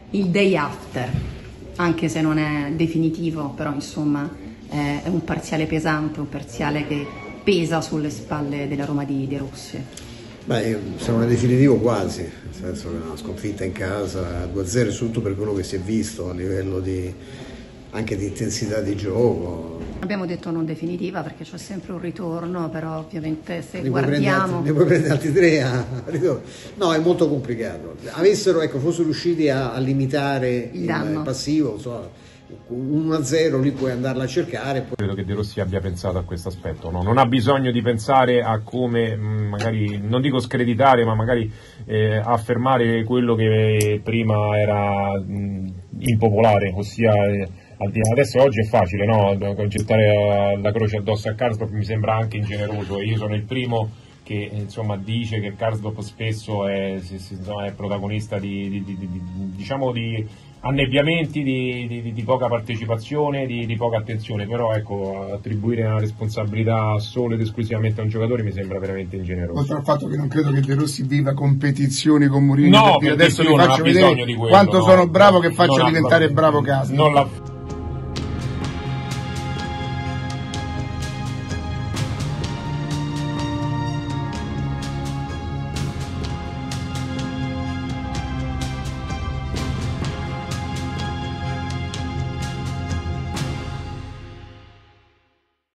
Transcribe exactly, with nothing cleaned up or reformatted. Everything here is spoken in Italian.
il day after, anche se non è definitivo, però insomma è un parziale pesante, un parziale che pesa sulle spalle della Roma di De Rossi. Beh, se non è definitivo quasi, nel senso che una sconfitta in casa due a zero, soprattutto per quello che si è visto a livello di, anche di intensità di gioco. Abbiamo detto non definitiva perché c'è sempre un ritorno, però ovviamente se ne guardiamo... Ne puoi prendere altri tre a ritorno. No, è molto complicato. Avessero, ecco, fossero riusciti a, a limitare il, il passivo, insomma, uno a zero lì puoi andarla a cercare. Poi... Credo che De Rossi abbia pensato a questo aspetto, no? Non ha bisogno di pensare a come, magari, non dico screditare, ma magari eh, affermare quello che prima era mh, impopolare, ossia... Eh, adesso oggi è facile, no? Gettare la croce addosso a Karsdorp mi sembra anche ingeneroso. Io sono il primo che insomma dice che Karsdorp spesso è, è protagonista di, di, di, di, diciamo di annebbiamenti, di, di, di poca partecipazione, di, di poca attenzione, però ecco, attribuire una responsabilità solo ed esclusivamente a un giocatore mi sembra veramente ingeneroso. Oltre al fatto che non credo che De Rossi viva competizioni con Mourinho, no, per dire, adesso vi faccio vedere quanto no, sono bravo, che faccio diventare bravo Karsdorp.